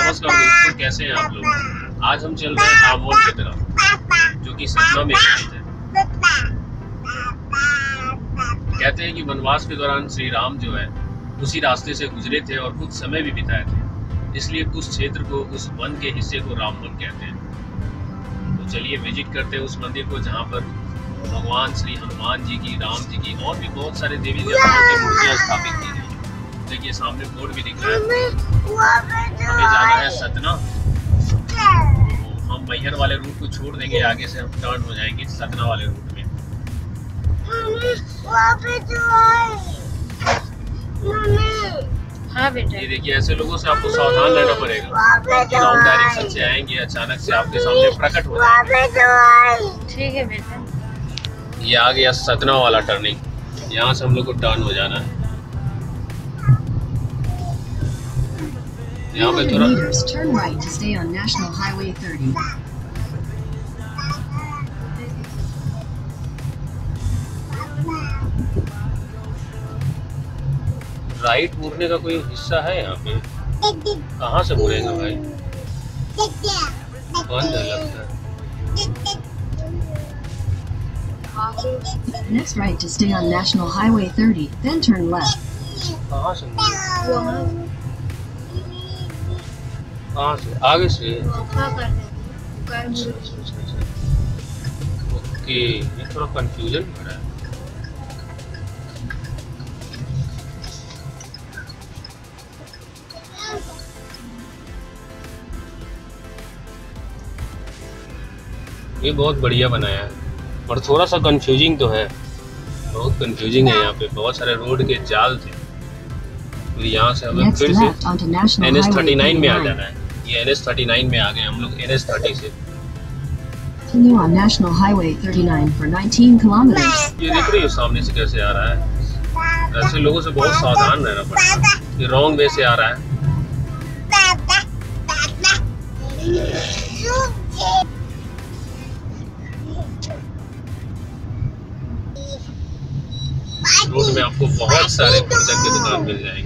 नमस्कार दोस्तों, कैसे हैं आप लोग। आज हम चल रहे हैं रामवन की तरफ, जो कि सतना में स्थित है। कहते हैं कि वनवास के दौरान श्री राम जो है उसी रास्ते से गुजरे थे और कुछ समय भी बिताए थे, इसलिए उस क्षेत्र को, उस वन के हिस्से को रामवन कहते हैं। तो चलिए विजिट करते हैं उस मंदिर को, जहाँ पर भगवान श्री हनुमान जी की, राम जी की और भी बहुत सारे देवी देवताओं की मूर्तियाँ स्थापित की गई हैं। देखिए सामने बोर्ड भी दिख रहा है। हमें जाना है सतना, हम मैहर वाले रूट को छोड़ देंगे, आगे से हम टर्न हो जाएंगे सतना वाले रूट में। हाँ बेटा, ये देखिए ऐसे लोगों से आपको सावधान रहना पड़ेगा कि रॉन्ग डायरेक्शन से आएंगे, अचानक से आपके सामने प्रकट हो जाएंगे। ठीक है बेटा। ये आ गया सतना वाला टर्निंग, यहाँ से हम लोग को टर्न हो जाना है। यहाँ पे थोड़ा turn right to stay on National Highway 30. Right मुड़ने का कोई हिस्सा है यहाँ पे? कहाँ से मुड़ेंगे भाई? बंद है लगता है। Next right to stay on National Highway 30, then turn left. कहाँ से मुड़ेंगे? कहाँ से? आगे से? ओके, ये थोड़ा कंफ्यूजन हो रहा है। ये बहुत बढ़िया बनाया है, और थोड़ा सा कंफ्यूजिंग तो है, बहुत कंफ्यूजिंग है। यहाँ पे बहुत सारे रोड के जाल थे। तो यहाँ से हमें फिर से NH39 में आ जाना है। ये NH39 में आ गए हम लोग, NH30 से। Continue on National Highway 39 for 19 kilometers. ये देख रही हो सामने से कैसे आ रहा है। ऐसे लोगों से बहुत सावधान रहना पड़ेगा, ये रॉन्ग वे से आ रहा है। रोड में आपको बहुत सारे पुस्तक की दुकान मिल जाएंगे।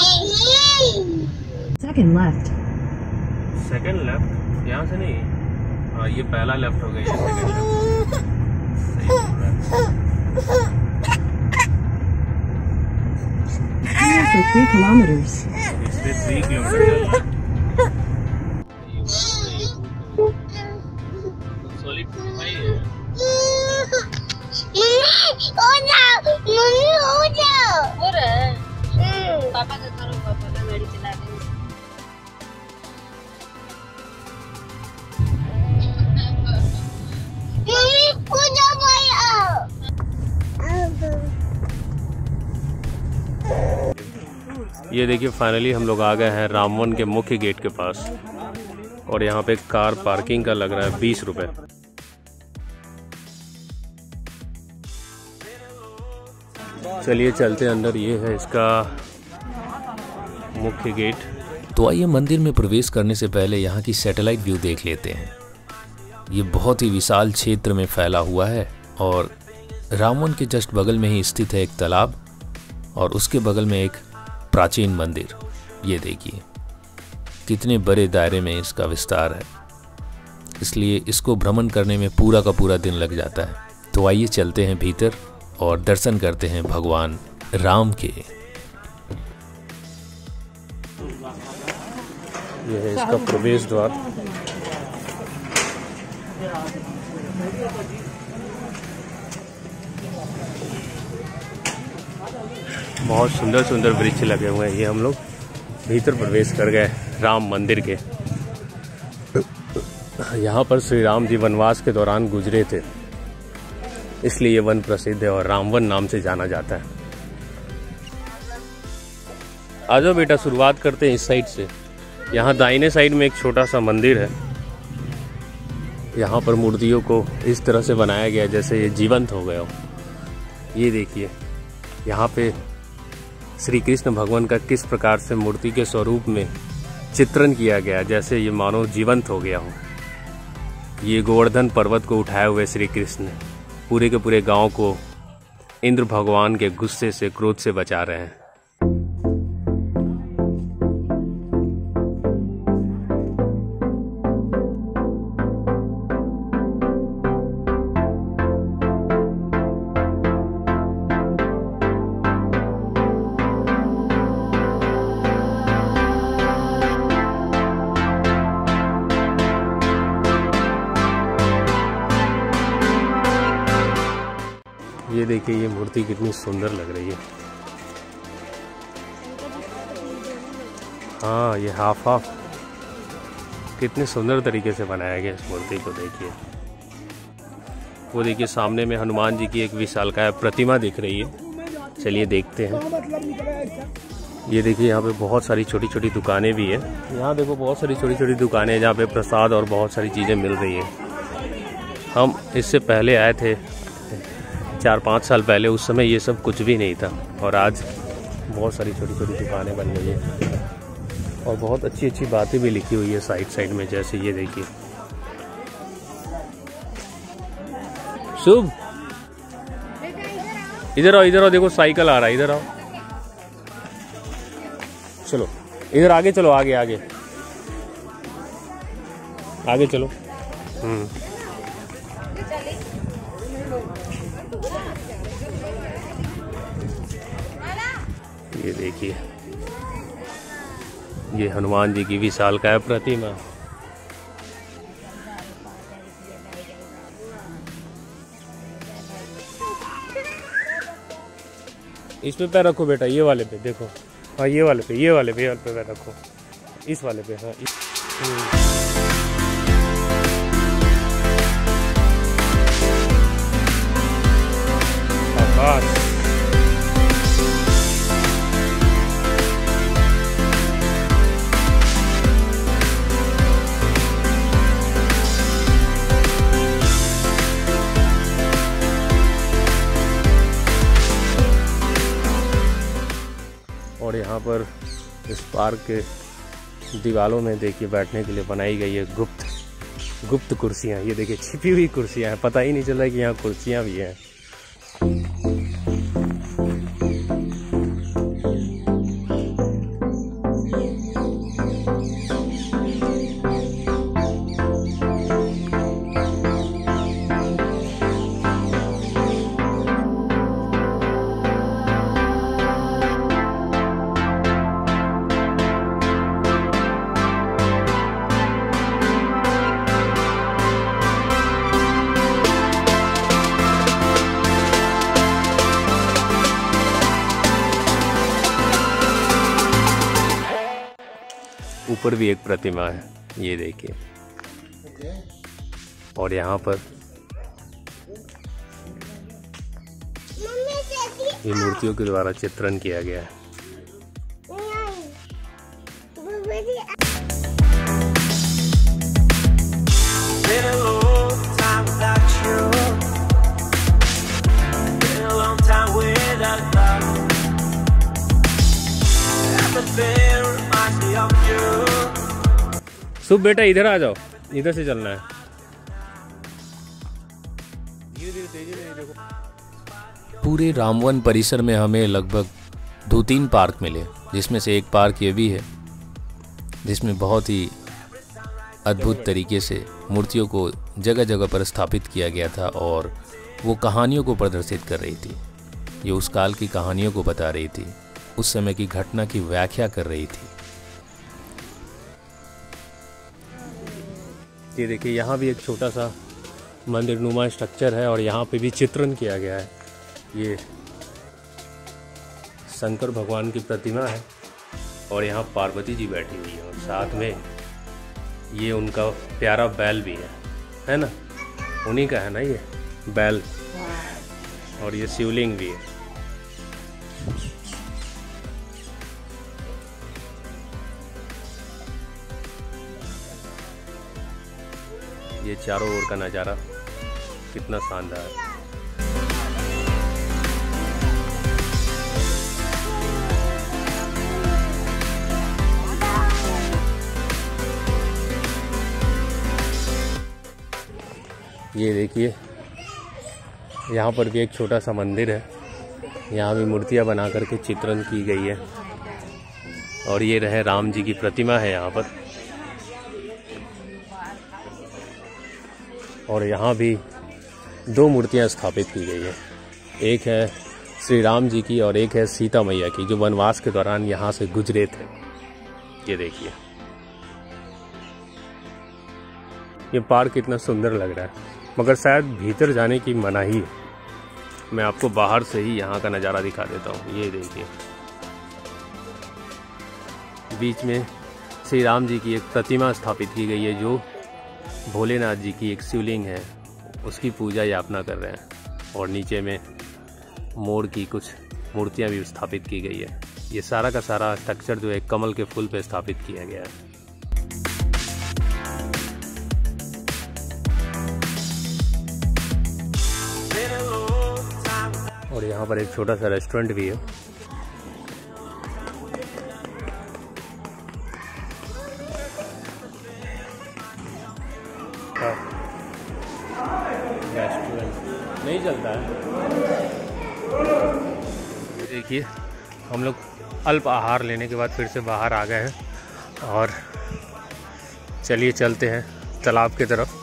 Second left. Second left? यहाँ से नहीं, हाँ ये पहला लेफ्ट हो गया, ये सेकंड Continue for 3 kilometers. इससे 3 किलोमीटर पापा का करो, पापा का गाड़ी चला देंगे। ये देखिए फाइनली हम लोग आ गए हैं रामवन के मुख्य गेट के पास, और यहाँ पे कार पार्किंग का लग रहा है 20 रुपए। चलिए चलते अंदर, ये है इसका मुख्य गेट। तो आइए मंदिर में प्रवेश करने से पहले यहाँ की सैटेलाइट व्यू देख लेते हैं। ये बहुत ही विशाल क्षेत्र में फैला हुआ है, और रामवन के जस्ट बगल में ही स्थित है एक तालाब, और उसके बगल में एक प्राचीन मंदिर। ये देखिए कितने बड़े दायरे में इसका विस्तार है, इसलिए इसको भ्रमण करने में पूरा का पूरा दिन लग जाता है। तो आइए चलते हैं भीतर और दर्शन करते हैं भगवान राम के। ये है इसका प्रवेश द्वार। बहुत सुंदर सुंदर वृक्ष लगे हुए हैं। ये हम लोग भीतर प्रवेश कर गए राम मंदिर के। यहाँ पर श्री राम जी वनवास के दौरान गुजरे थे, इसलिए ये वन प्रसिद्ध है और रामवन नाम से जाना जाता है। आ जाओ बेटा, शुरुआत करते हैं इस साइड से। यहाँ दाहिने साइड में एक छोटा सा मंदिर है। यहाँ पर मूर्तियों को इस तरह से बनाया गया जैसे ये जीवंत हो गया हो। ये देखिए यहाँ पे श्री कृष्ण भगवान का किस प्रकार से मूर्ति के स्वरूप में चित्रण किया गया, जैसे ये मानो जीवंत हो गया हो। ये गोवर्धन पर्वत को उठाए हुए श्री कृष्ण पूरे के पूरे गांव को इंद्र भगवान के गुस्से से, क्रोध से बचा रहे हैं। देखिए ये मूर्ति कितनी सुंदर लग रही है। हाँ, ये हाफ कितने सुंदर तरीके से बनाया गया इस मूर्ति को। देखिए वो देखिए सामने में हनुमान जी की एक विशालकाय प्रतिमा दिख रही है। चलिए देखते हैं। ये देखिए यहाँ पे बहुत सारी छोटी छोटी दुकानें भी है। यहाँ देखो बहुत सारी छोटी छोटी दुकानें जहाँ पे प्रसाद और बहुत सारी चीज़ें मिल रही है। हम इससे पहले आए थे 4-5 साल पहले, उस समय ये सब कुछ भी नहीं था और आज बहुत सारी छोटी छोटी दुकानें बन गई है और बहुत अच्छी अच्छी बातें भी लिखी हुई है साइड में। जैसे ये देखिए, शुभ इधर आओ, देखो साइकिल आ रहा है, इधर आओ। चलो इधर आगे चलो, आगे चलो। ये देखिए ये हनुमान जी की विशालकाय प्रतिमा। इसमें पैर रखो बेटा, ये वाले पे देखो। हाँ ये वाले पे पैर रखो, इस वाले पे। हाँ आकाश। और यहाँ पर इस पार्क के दीवारों में देखिए बैठने के लिए बनाई गई है गुप्त कुर्सियाँ। ये देखिए छिपी हुई कुर्सियाँ हैं, पता ही नहीं चल रहा कि यहाँ कुर्सियाँ भी हैं। ऊपर भी एक प्रतिमा है, ये देखिए। और यहाँ पर ये मूर्तियों के द्वारा चित्रण किया गया है। शुभ बेटा इधर आ जाओ, इधर से चलना है। धीरे धीरे देखो। पूरे रामवन परिसर में हमें लगभग 2-3 पार्क मिले, जिसमें से एक पार्क ये भी है जिसमें बहुत ही अद्भुत तरीके से मूर्तियों को जगह जगह पर स्थापित किया गया था और वो कहानियों को प्रदर्शित कर रही थी। ये उस काल की कहानियों को बता रही थी, उस समय की घटना की व्याख्या कर रही थी। ये देखिए यहाँ भी एक छोटा सा मंदिर नुमा स्ट्रक्चर है और यहाँ पे भी चित्रण किया गया है। ये शंकर भगवान की प्रतिमा है और यहाँ पार्वती जी बैठी हुई है और साथ में ये उनका प्यारा बैल भी है ना, उन्हीं का है ना ये बैल। और ये शिवलिंग भी है। ये चारों ओर का नज़ारा कितना शानदार है। ये देखिए यहाँ पर भी एक छोटा सा मंदिर है, यहाँ भी मूर्तियाँ बना करके चित्रण की गई है और ये रहे राम जी की प्रतिमा है यहाँ पर। और यहाँ भी 2 मूर्तियाँ स्थापित की गई है, एक है श्री राम जी की और एक है सीता मैया की, जो वनवास के दौरान यहाँ से गुजरे थे। ये देखिए ये पार्क कितना सुंदर लग रहा है, मगर शायद भीतर जाने की मनाही है, मैं आपको बाहर से ही यहाँ का नज़ारा दिखा देता हूँ। ये देखिए, बीच में श्री राम जी की एक प्रतिमा स्थापित की गई है, जो भोलेनाथ जी की एक शिवलिंग है, उसकी पूजा यापना कर रहे हैं। और नीचे में मोर की कुछ मूर्तियाँ भी स्थापित की गई है। ये सारा का सारा स्ट्रक्चर जो है कमल के फूल पे स्थापित किया गया है। और यहाँ पर एक छोटा सा रेस्टोरेंट भी है। रेस्टोरेंट नहीं चलता है। देखिए, हम लोग अल्प आहार लेने के बाद फिर से बाहर आ गए हैं और चलिए चलते हैं तालाब की तरफ।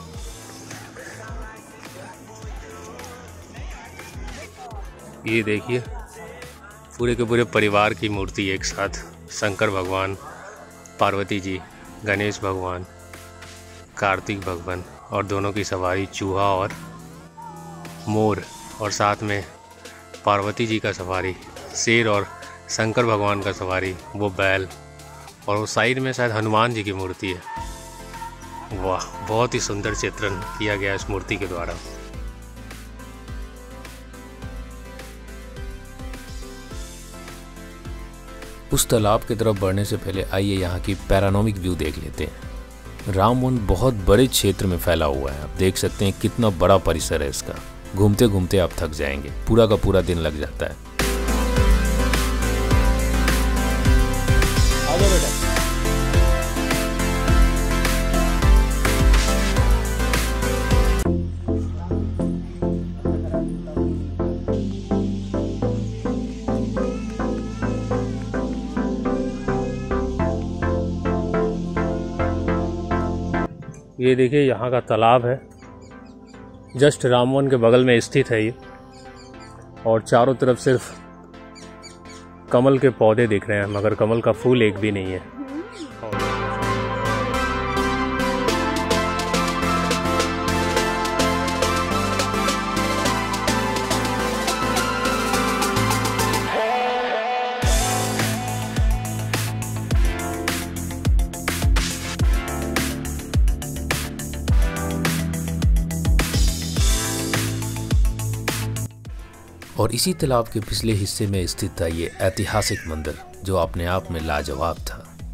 ये देखिए, पूरे के पूरे परिवार की मूर्ति एक साथ, शंकर भगवान, पार्वती जी, गणेश भगवान, कार्तिक भगवान और दोनों की सवारी चूहा और मोर, और साथ में पार्वती जी का सवारी शेर और शंकर भगवान का सवारी वो बैल, और वो साइड में शायद हनुमान जी की मूर्ति है। वाह, बहुत ही सुंदर चित्रण किया गया इस मूर्ति के द्वारा। उस तालाब की तरफ बढ़ने से पहले आइए यहाँ की पैरानॉमिक व्यू देख लेते हैं। रामवन बहुत बड़े क्षेत्र में फैला हुआ है। आप देख सकते हैं कितना बड़ा परिसर है इसका। घूमते घूमते आप थक जाएंगे, पूरा का पूरा दिन लग जाता है। ये देखिए, यहाँ का तालाब है, जस्ट रामवन के बगल में स्थित है ये, और चारों तरफ सिर्फ कमल के पौधे दिख रहे हैं, मगर कमल का फूल एक भी नहीं है। और इसी तालाब के पिछले हिस्से में स्थित था ये ऐतिहासिक मंदिर, जो अपने आप में लाजवाब था।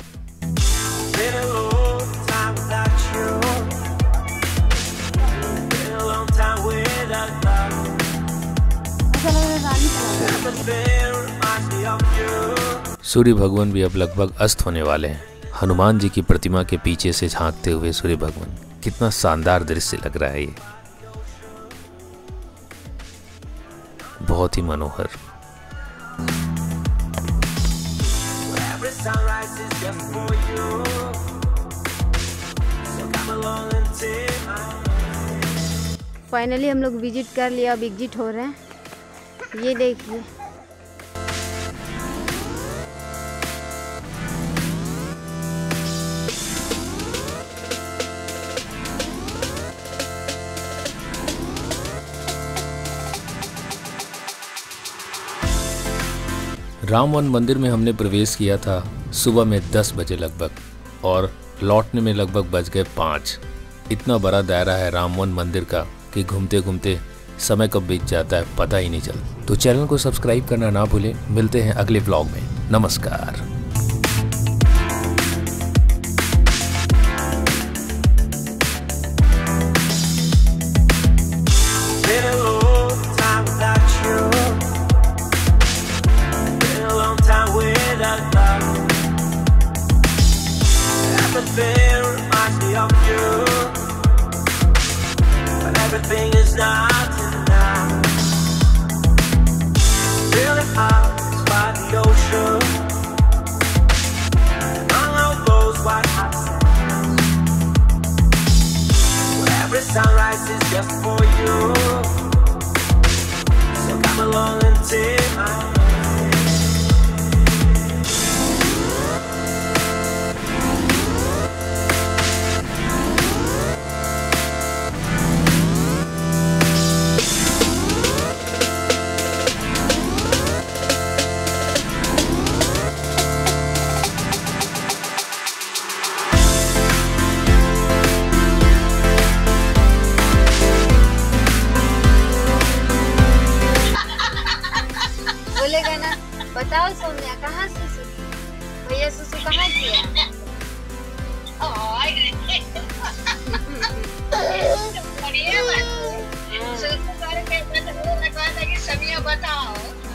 सूर्य भगवान भी अब लगभग अस्त होने वाले हैं। हनुमान जी की प्रतिमा के पीछे से झांकते हुए सूर्य भगवान, कितना शानदार दृश्य लग रहा है ये, बहुत ही मनोहर। फाइनली हम लोग विजिट कर लिया, अब एग्जिट हो रहे हैं। ये देखिए, रामवन मंदिर में हमने प्रवेश किया था सुबह में 10 बजे लगभग, और लौटने में लगभग बज गए 5। इतना बड़ा दायरा है रामवन मंदिर का कि घूमते घूमते समय कब बीत जाता है पता ही नहीं चलता। तो चैनल को सब्सक्राइब करना ना भूलें। मिलते हैं अगले व्लॉग में। नमस्कार। Everything is not enough. Feeling out by the ocean, along those white hot sands. Every sunrise is just for you, so come along and take my hand. बताओ सोनिया, कहाँ सुसु? भैया सुसु कहाँ किया? बताओ